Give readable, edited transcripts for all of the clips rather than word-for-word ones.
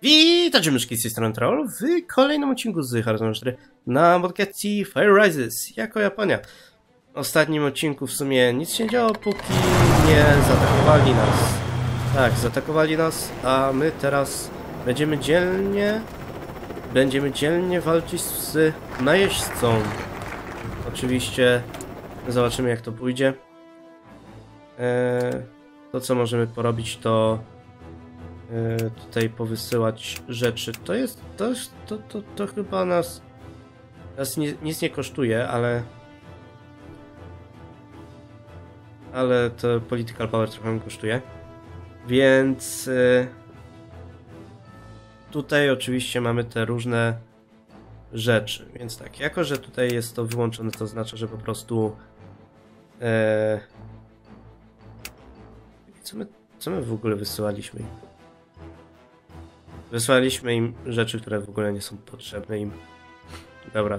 Witajcie myszki z tej strony Troll w kolejnym odcinku z Hearthstone 4 na modkacji Fire Rises jako Japonia. W ostatnim odcinku w sumie nic się nie działo, póki nie zaatakowali nas. Tak, zaatakowali nas, a my teraz będziemy dzielnie walczyć z najeźdźcą. Oczywiście zobaczymy, jak to pójdzie. To, co możemy porobić, to tutaj powysyłać rzeczy. To chyba nas nic nie kosztuje, ale to political power trochę kosztuje. Więc tutaj oczywiście mamy te różne rzeczy. Więc tak, jako że tutaj jest to wyłączone, to oznacza, że po prostu co my w ogóle wysyłaliśmy im? Wysłaliśmy im rzeczy, które w ogóle nie są potrzebne im. Dobra.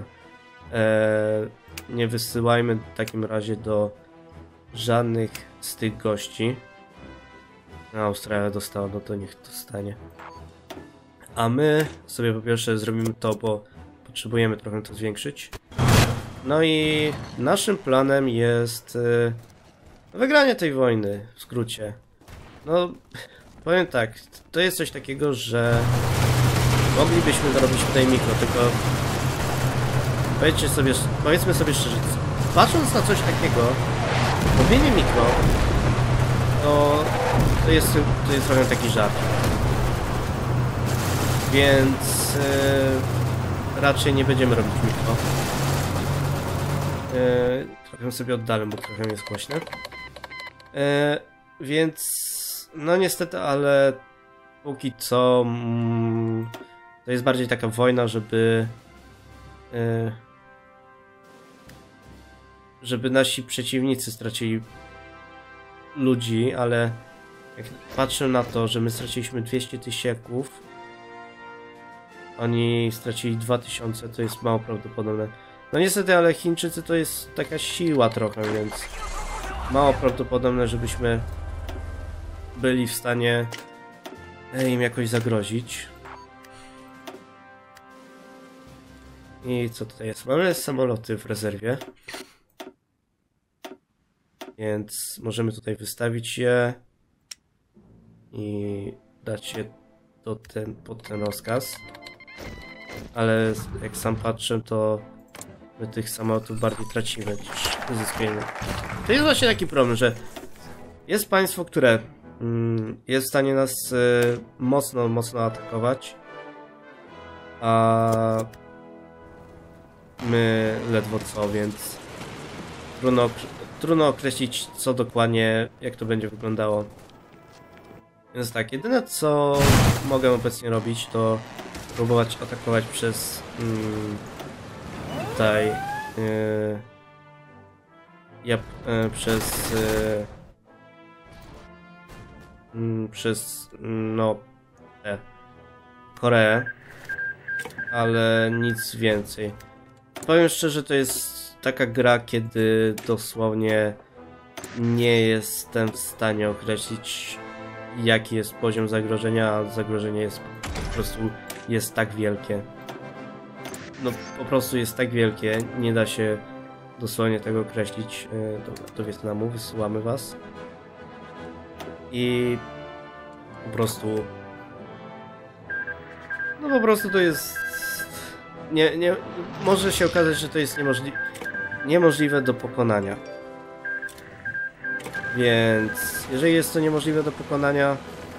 Nie wysyłajmy w takim razie do żadnych z tych gości. Australia dostała, no to niech dostanie. A my sobie po pierwsze zrobimy to, bo potrzebujemy trochę to zwiększyć. No i naszym planem jest wygranie tej wojny, w skrócie. No, powiem tak, to jest coś takiego, że moglibyśmy zarobić tutaj mikro, tylko powiedzmy sobie szczerze, patrząc na coś takiego, robienie mikro, to jest trochę taki żart. Więc raczej nie będziemy robić mikro. Trochę sobie oddalę, bo trochę jest głośne. Więc no niestety, ale póki co to jest bardziej taka wojna, żeby nasi przeciwnicy stracili ludzi, ale jak patrzę na to, że my straciliśmy 200 tysięków, oni stracili 2000, to jest mało prawdopodobne. No niestety, ale Chińczycy to jest taka siła trochę, więc mało prawdopodobne, żebyśmy byli w stanie im jakoś zagrozić. I co tutaj jest? Mamy samoloty w rezerwie. Więc możemy tutaj wystawić je i dać je pod ten rozkaz. Ale jak sam patrzę, to my tych samolotów bardziej tracimy niż uzyskujemy. To jest właśnie taki problem, że jest państwo, które jest w stanie nas mocno atakować, a my ledwo co, więc trudno określić, co dokładnie, jak to będzie wyglądało. Więc tak, jedyne co mogę obecnie robić, to próbować atakować przez tutaj przez Koreę, ale nic więcej. Powiem szczerze, to jest taka gra, kiedy dosłownie nie jestem w stanie określić, jaki jest poziom zagrożenia, a zagrożenie jest po prostu tak wielkie. No po prostu jest tak wielkie, nie da się dosłownie tego określić. Do Wietnamu wysyłamy was. I po prostu to jest może się okazać, że to jest niemożliwe do pokonania. Więc jeżeli jest to niemożliwe do pokonania,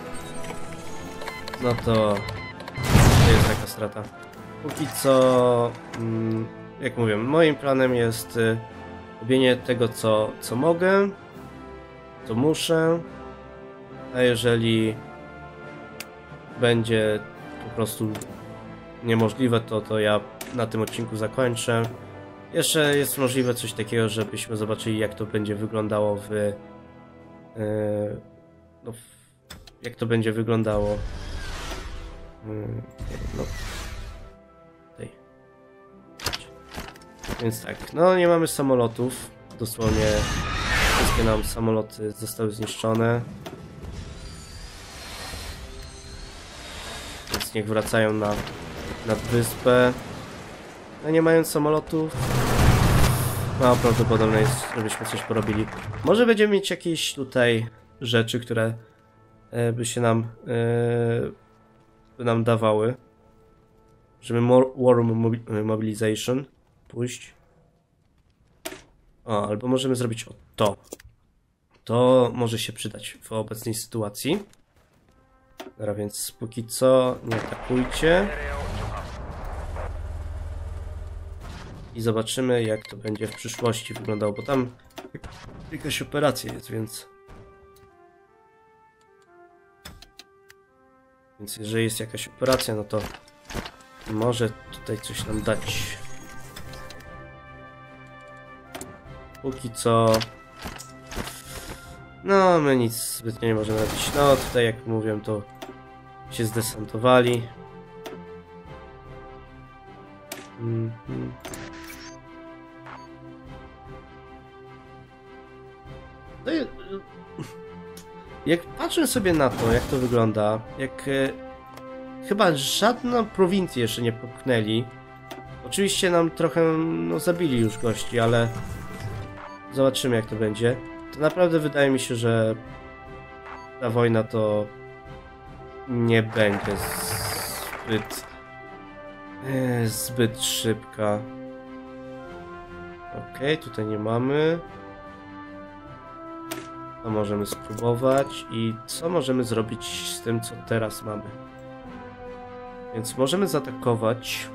no to jest taka strata. Póki co, jak mówię, moim planem jest robienie tego, co mogę, co muszę, a jeżeli będzie po prostu niemożliwe, to ja na tym odcinku zakończę. Jeszcze jest możliwe coś takiego, żebyśmy zobaczyli, jak to będzie wyglądało jak to będzie wyglądało tutaj. Więc tak, no nie mamy samolotów, dosłownie wszystkie nam samoloty zostały zniszczone. Więc niech wracają na wyspę. No nie mając samolotów. No prawdopodobne jest, żebyśmy coś porobili. Może będziemy mieć jakieś tutaj rzeczy, które by się nam dawały. Żeby War Mobilization pójść. O, albo możemy zrobić to. To może się przydać w obecnej sytuacji. Dobra, więc póki co nie atakujcie. I zobaczymy, jak to będzie w przyszłości wyglądało, bo tam jakaś operacja jest, więc... Więc jeżeli jest jakaś operacja, no to może tutaj coś nam dać. Póki co... No, my nic zbytnio nie możemy robić. No, tutaj jak mówiłem, to się zdesantowali. No i... Jak patrzę sobie na to, jak to wygląda, jak chyba żadną prowincję jeszcze nie popchnęli. Oczywiście nam trochę zabili już gości, ale zobaczymy, jak to będzie. To naprawdę wydaje mi się, że ta wojna to nie będzie zbyt szybka. Okej, tutaj nie mamy. To możemy spróbować. I co możemy zrobić z tym, co teraz mamy? Więc możemy zaatakować.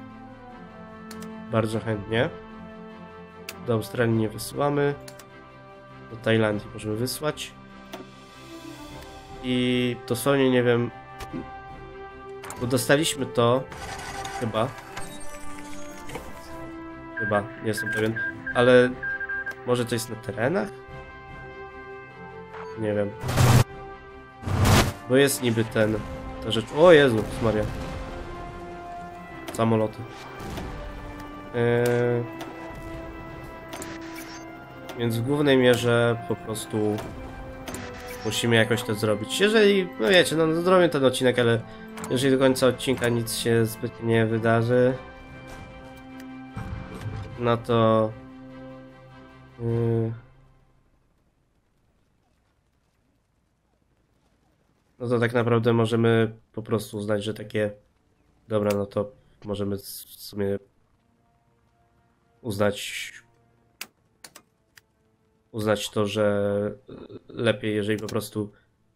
Bardzo chętnie. Do Australii nie wysyłamy. Do Tajlandii możemy wysłać. I dosłownie nie wiem... Bo dostaliśmy to... Chyba, nie jestem pewien. Ale... Może to jest na terenach? Nie wiem. Bo jest niby ta rzecz... O Jezu, Maria. Samoloty. Więc w głównej mierze po prostu musimy jakoś to zrobić. Jeżeli, no wiecie, no zrobię ten odcinek, ale jeżeli do końca odcinka nic się zbyt nie wydarzy, no to no to tak naprawdę możemy po prostu uznać, że takie dobra, no to możemy w sumie uznać to, że lepiej, jeżeli po prostu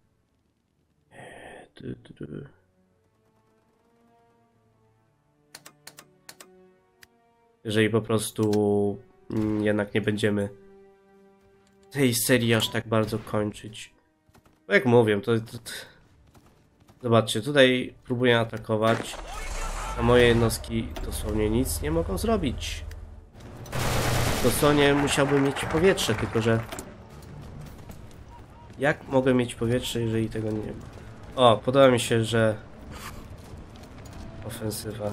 jeżeli po prostu jednak nie będziemy tej serii aż tak bardzo kończyć. Bo jak mówię, to zobaczcie, tutaj próbuję atakować, a moje jednostki dosłownie nic nie mogą zrobić. Dosłownie musiałbym mieć powietrze, tylko że... Jak mogę mieć powietrze, jeżeli tego nie ma? O, podoba mi się, że... Ofensywa.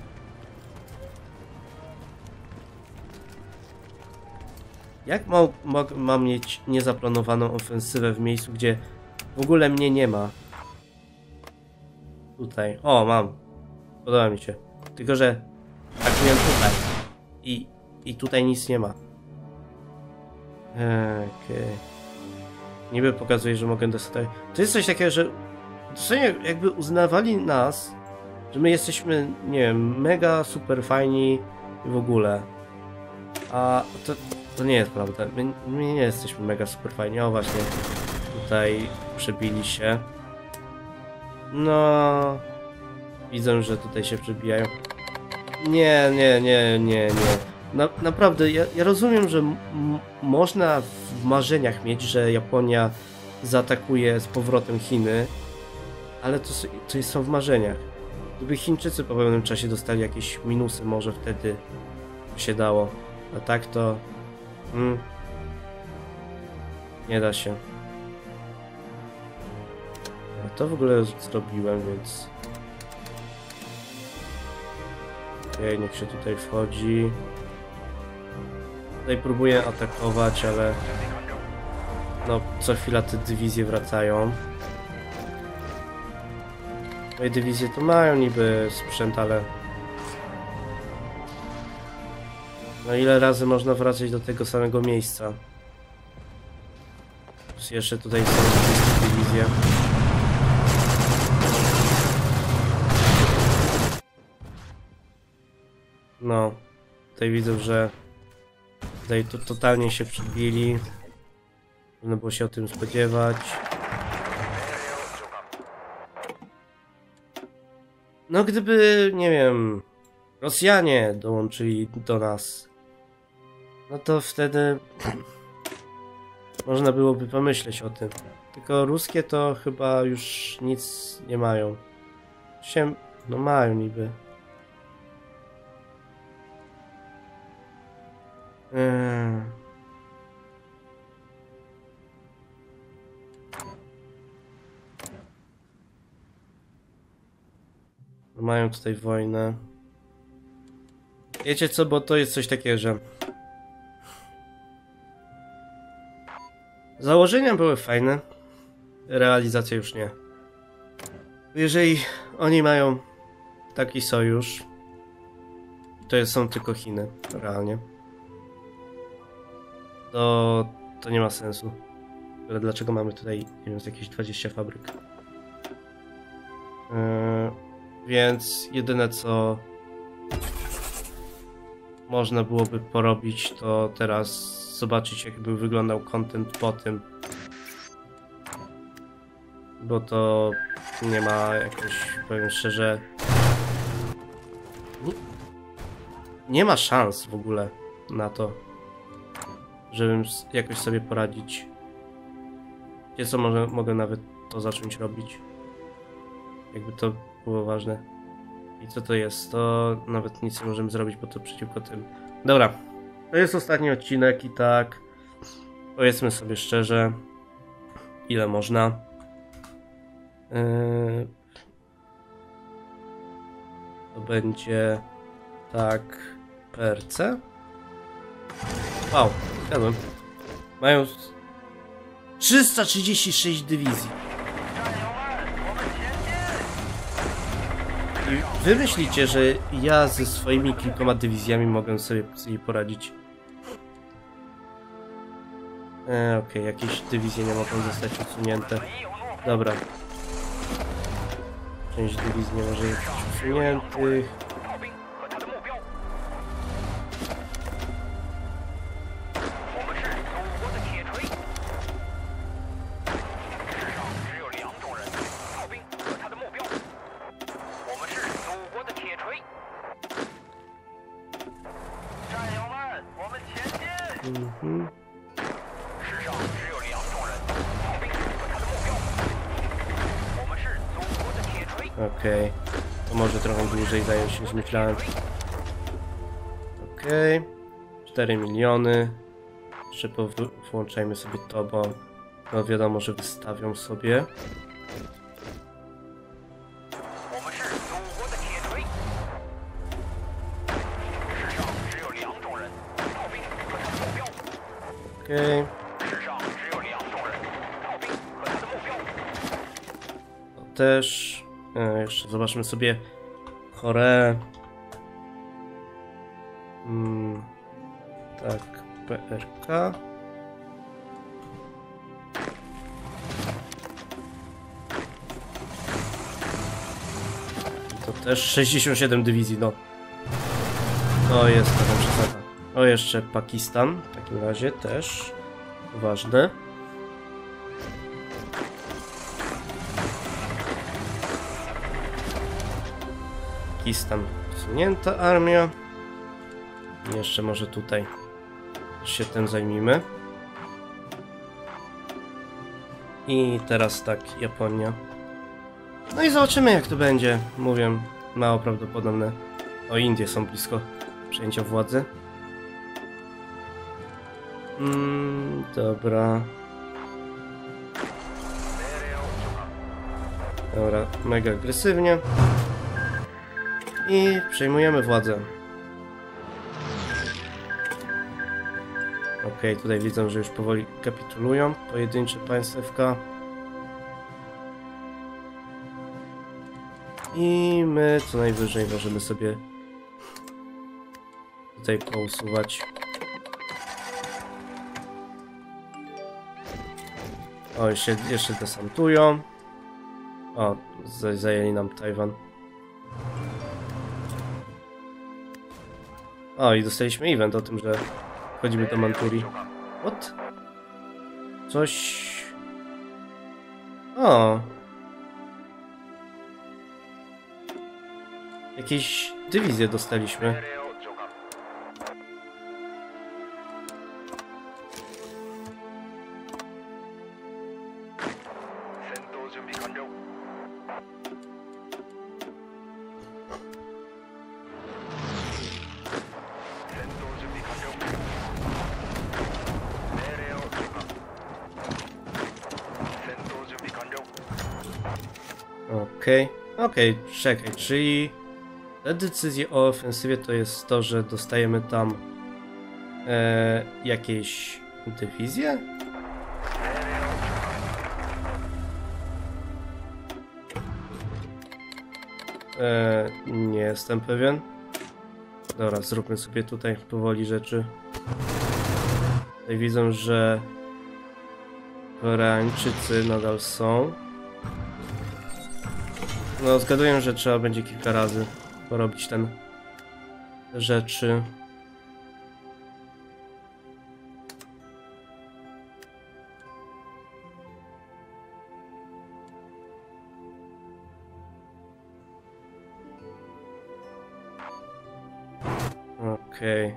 Jak mam mieć niezaplanowaną ofensywę w miejscu, gdzie w ogóle mnie nie ma? Tutaj. O, mam. Podoba mi się. Tylko że atakuję tutaj. I tutaj nic nie ma. Okej. Niby pokazuje, że mogę dostać. To jest coś takiego, że dosłownie jakby uznawali nas, że my jesteśmy, nie wiem, mega super fajni i w ogóle. A to nie jest prawda. My nie jesteśmy mega super fajni. O właśnie. Tutaj przebili się. No. Widzę, że tutaj się przebijają. Nie. Naprawdę, ja rozumiem, że można w marzeniach mieć, że Japonia zaatakuje z powrotem Chiny, ale to są w marzeniach. Gdyby Chińczycy po pewnym czasie dostali jakieś minusy, może wtedy by się dało. A tak to... nie da się. Ja to w ogóle zrobiłem, więc... Okej, niech się tutaj wchodzi. Tutaj próbuję atakować, ale... No, co chwila te dywizje wracają. Moje dywizje to mają niby sprzęt, ale... No ile razy można wracać do tego samego miejsca? Plus jeszcze tutaj są dywizje. No, tutaj widzę, że tutaj to totalnie się przybili. Można było się o tym spodziewać. No gdyby, nie wiem, Rosjanie dołączyli do nas, no to wtedy można byłoby pomyśleć o tym. Tylko ruskie to chyba już nic nie mają. No mają niby. Mają tutaj wojnę. Wiecie co, bo to jest coś takiego, że założenia były fajne, realizacja już nie. Jeżeli oni mają taki sojusz, to są tylko Chiny, realnie, to nie ma sensu. Ale dlaczego mamy tutaj, nie wiem, jakieś 20 fabryk? Więc jedyne co można byłoby porobić, to teraz zobaczyć, jakby wyglądał content po tym. Bo to nie ma jakoś, powiem szczerze, nie ma szans w ogóle na to, żebym jakoś sobie poradzić. Wiecie co, może mogę nawet to zacząć robić. Jakby to było ważne. I co to jest? To nawet nic nie możemy zrobić, bo to przeciwko tym. Dobra, to jest ostatni odcinek i tak powiedzmy sobie szczerze, ile można. To będzie tak PRC. Wow, zjadłem. Mają 336 dywizji. I wy myślicie, że ja ze swoimi kilkoma dywizjami mogę sobie z nimi poradzić? Okej, jakieś dywizje nie mogą zostać usunięte. Dobra. Część dywizji nie może być usuniętych. Okej, to może trochę dłużej zająć niż myślałem. Okej, 4 miliony. Jeszcze włączajmy sobie to, bo no wiadomo, że wystawią sobie. Okej. To też. Jeszcze zobaczmy sobie Koreę. Tak, PRK. To też 67 dywizji, no. To jest taka przesada. O, jeszcze Pakistan w takim razie też ważne. Pakistan, usunięta armia. I jeszcze może tutaj się tym zajmijmy. I teraz tak, Japonia. No i zobaczymy, jak to będzie. Mówię, mało prawdopodobne. O, Indie są blisko przejęcia władzy. Dobra. Dobra, mega agresywnie. I przejmujemy władzę. Okej, tutaj widzę, że już powoli kapitulują pojedyncze państewka. I my co najwyżej możemy sobie tutaj pousuwać. O, jeszcze desantują. O, zajęli nam Tajwan. O, i dostaliśmy event o tym, że wchodzimy do Manturii. What? Coś... O! Jakieś dywizje dostaliśmy. Okej, czekaj, czyli te decyzje o ofensywie to jest to, że dostajemy tam jakieś dywizje? Nie jestem pewien. Dobra, zróbmy sobie tutaj powoli rzeczy. Tutaj widzę, że Koreańczycy nadal są. No, zgaduję, że trzeba będzie kilka razy porobić te rzeczy. Okej.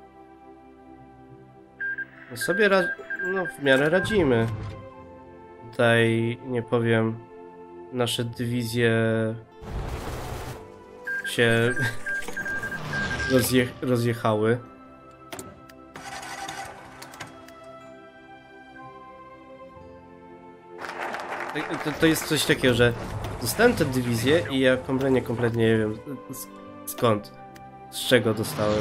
No sobie no w miarę radzimy. Tutaj nie powiem, nasze dywizje się rozjechały. To jest coś takiego, że dostałem tę dywizję i ja kompletnie nie wiem skąd, z czego dostałem.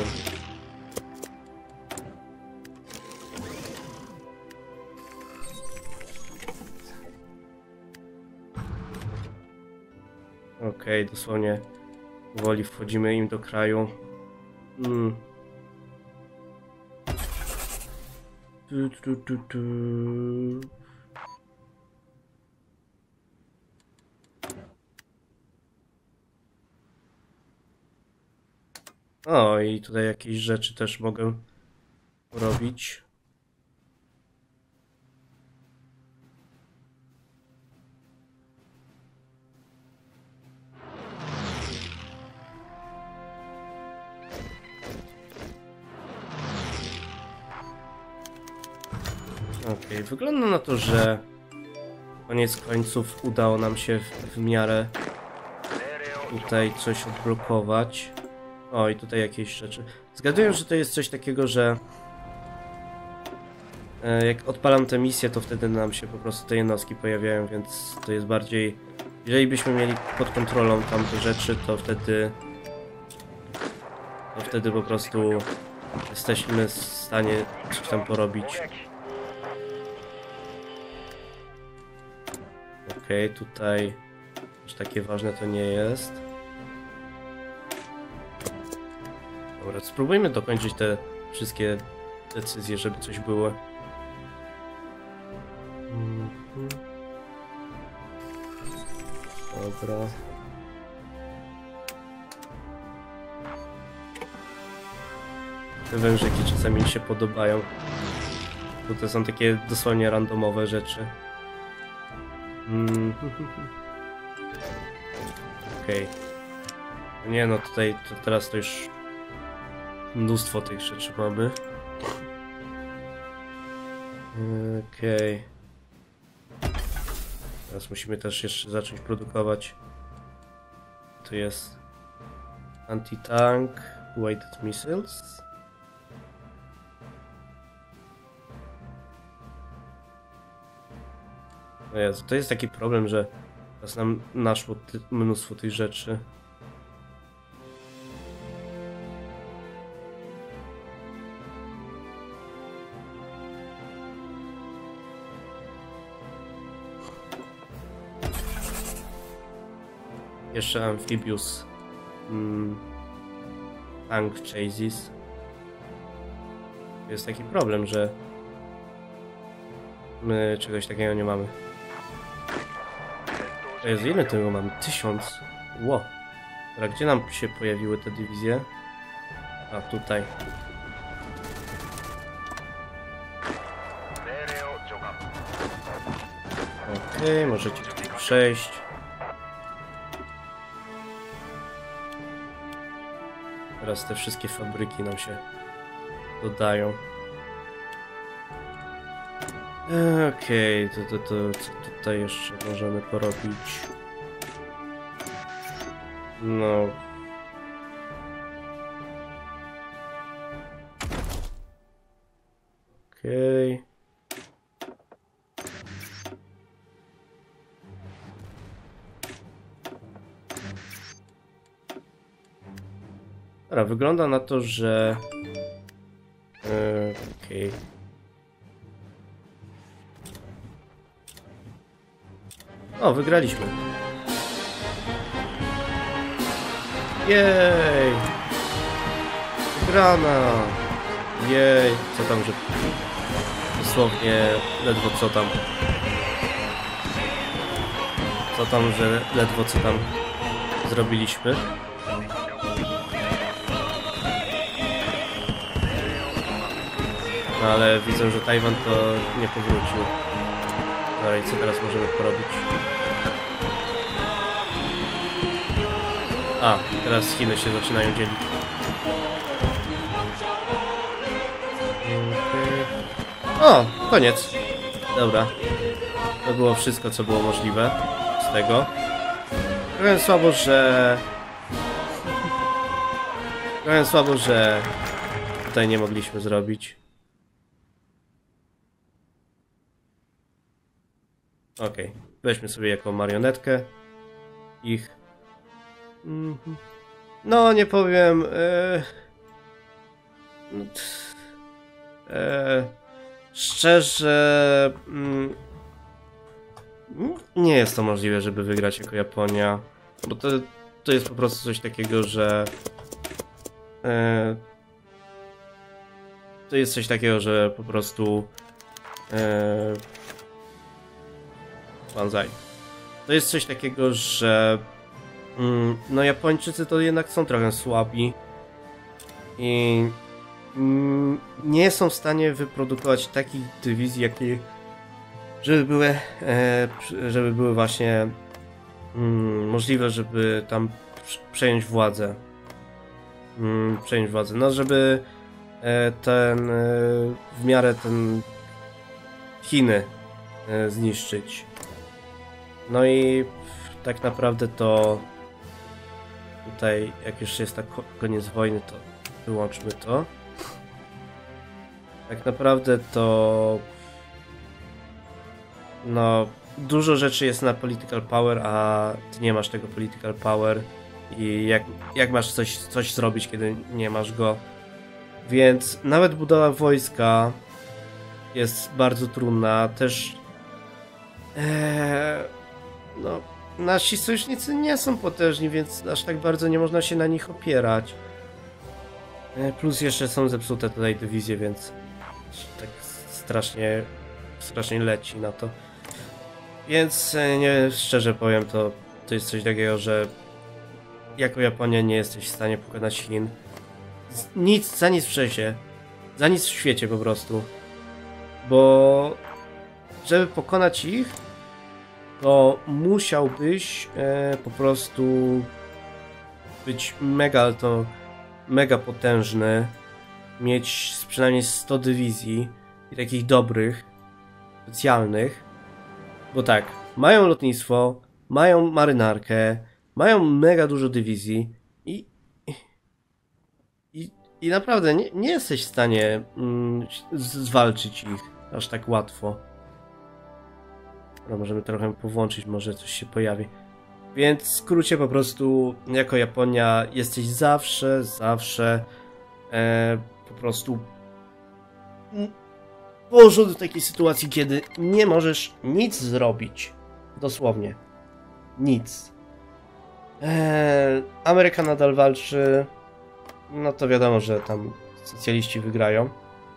Okej, dosłownie powoli wchodzimy im do kraju. O, i tutaj jakieś rzeczy też mogę robić. Okej, wygląda na to, że koniec końców udało nam się w miarę tutaj coś odblokować. O, i tutaj jakieś rzeczy. Zgaduję, że to jest coś takiego, że jak odpalam tę misję, to wtedy nam się po prostu te jednostki pojawiają, więc to jest bardziej... Jeżeli byśmy mieli pod kontrolą tamte rzeczy, to wtedy po prostu jesteśmy w stanie coś tam porobić. Okej, tutaj już takie ważne to nie jest. Dobra, spróbujmy dokończyć te wszystkie decyzje, żeby coś było. Dobra. Te wężyki czasami mi się podobają. Bo to są takie dosłownie randomowe rzeczy. Okej. Nie no, tutaj teraz to już mnóstwo tych rzeczy mamy. Okej. Teraz musimy też jeszcze zacząć produkować. To jest anti-tank, weighted missiles. O Jezu, to jest taki problem, że teraz nam naszło mnóstwo tych rzeczy. jeszcze Amphibious Tank Chases. Jest taki problem, że my czegoś takiego nie mamy. To jest ile tego mamy? 1000. Ło. Dobra, gdzie nam się pojawiły te dywizje? A tutaj. Okej, możecie tutaj przejść. Teraz te wszystkie fabryki nam się dodają. Okej, to co tutaj jeszcze możemy porobić? No. Okej. Dobra, wygląda na to, że... okej. O, wygraliśmy. Jej! Wygrana! Jej! Co tam, że... Dosłownie ledwo co tam. Co tam, że ledwo co tam zrobiliśmy. No ale widzę, że Tajwan to nie powrócił. No i co teraz możemy porobić? A, teraz Chiny się zaczynają dzielić. O, koniec. Dobra. To było wszystko, co było możliwe z tego. Trochę słabo, że tutaj nie mogliśmy zrobić. Okej, weźmy sobie jako marionetkę ich. No, nie powiem. Szczerze, nie jest to możliwe, żeby wygrać jako Japonia, bo to jest po prostu coś takiego, że to jest coś takiego, że po prostu Banzai. To jest coś takiego, że no Japończycy to jednak są trochę słabi i nie są w stanie wyprodukować takich dywizji, jakie żeby były właśnie możliwe, żeby tam przejąć władzę. No żeby w miarę Chiny zniszczyć. No i tak naprawdę to tutaj, jak już jest tak koniec wojny, to wyłączmy to. Tak naprawdę to no dużo rzeczy jest na political power, a ty nie masz tego political power i jak masz coś zrobić, kiedy nie masz go. Więc nawet budowa wojska jest bardzo trudna. Też no nasi sojusznicy nie są potężni, więc aż tak bardzo nie można się na nich opierać. Plus jeszcze są zepsute tutaj dywizje, więc tak strasznie leci na to. Więc nie, szczerze powiem, to jest coś takiego, że jako Japonia nie jesteś w stanie pokonać Chin. Za nic w świecie. Za nic w świecie po prostu. Bo żeby pokonać ich, to musiałbyś po prostu być mega potężny, mieć przynajmniej 100 dywizji i takich dobrych, specjalnych, bo tak, mają lotnictwo, mają marynarkę, mają mega dużo dywizji i naprawdę nie jesteś w stanie zwalczyć ich aż tak łatwo. No, możemy trochę powłączyć, może coś się pojawi. Więc w skrócie po prostu jako Japonia jesteś zawsze po prostu położony w takiej sytuacji, kiedy nie możesz nic zrobić. Dosłownie. Nic. Ameryka nadal walczy. No to wiadomo, że tam socjaliści wygrają.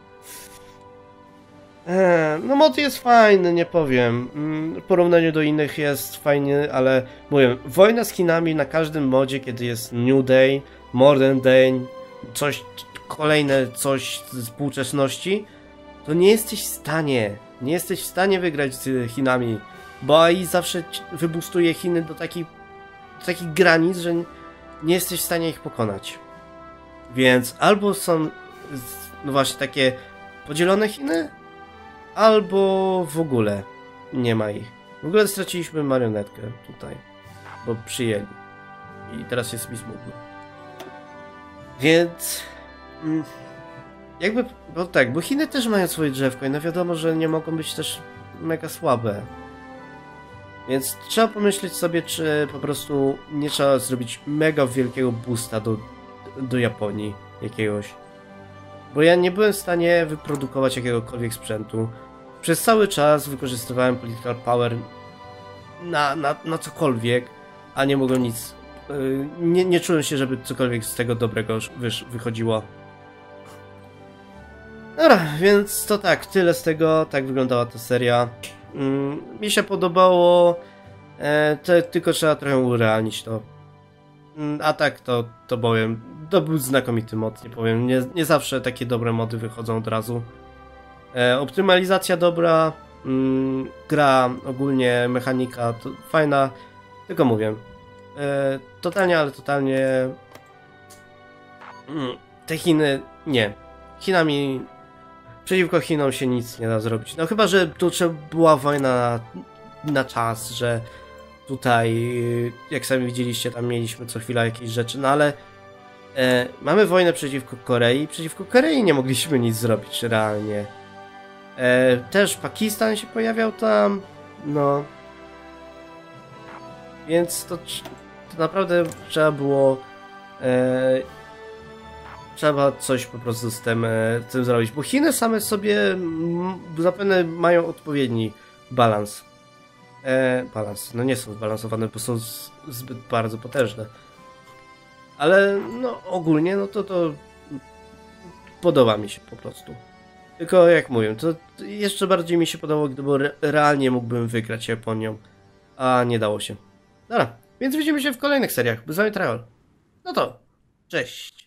No mod jest fajny, nie powiem. W porównaniu do innych jest fajny, ale mówię, wojna z Chinami na każdym modzie, kiedy jest New Day, Modern Day, coś kolejne, coś z współczesności, to nie jesteś w stanie wygrać z Chinami, bo AI zawsze wybustuje Chiny do takich granic, że nie jesteś w stanie ich pokonać. Więc albo są no właśnie takie podzielone Chiny, albo w ogóle nie ma ich. W ogóle straciliśmy marionetkę tutaj, bo przyjęli. I teraz jest mi smutno. Więc jakby, bo tak, bo Chiny też mają swoje drzewko i no wiadomo, że nie mogą być też mega słabe. Więc trzeba pomyśleć sobie, czy po prostu nie trzeba zrobić mega wielkiego boosta do Japonii jakiegoś. Bo ja nie byłem w stanie wyprodukować jakiegokolwiek sprzętu. Przez cały czas wykorzystywałem political power na cokolwiek, a nie mogłem nic. Nie czułem się, żeby cokolwiek z tego dobrego wychodziło. Dobra, więc to tak, tyle z tego, tak wyglądała ta seria. Mi się podobało, tylko trzeba trochę urealnić to. A tak to powiem, to był znakomity mod, nie powiem, nie zawsze takie dobre mody wychodzą od razu. Optymalizacja dobra, gra ogólnie, mechanika to fajna, tylko mówię, totalnie te Chiny, nie. Chinami, przeciwko Chinom się nic nie da zrobić. No chyba, że tu była wojna na czas, że tutaj, jak sami widzieliście, tam mieliśmy co chwila jakieś rzeczy, no ale mamy wojnę przeciwko Korei. Przeciwko Korei nie mogliśmy nic zrobić realnie. Też Pakistan się pojawiał tam, no. Więc to naprawdę trzeba było trzeba coś po prostu z tym zrobić, bo Chiny same sobie zapewne mają odpowiedni balans. No nie są zbalansowane, bo są zbyt bardzo potężne. Ale no ogólnie no to podoba mi się po prostu. Tylko jak mówię, to jeszcze bardziej mi się podobało, gdyby realnie mógłbym wygrać Japonią, a nie dało się. Dobra, więc widzimy się w kolejnych seriach. Z wami Travel. No to, cześć!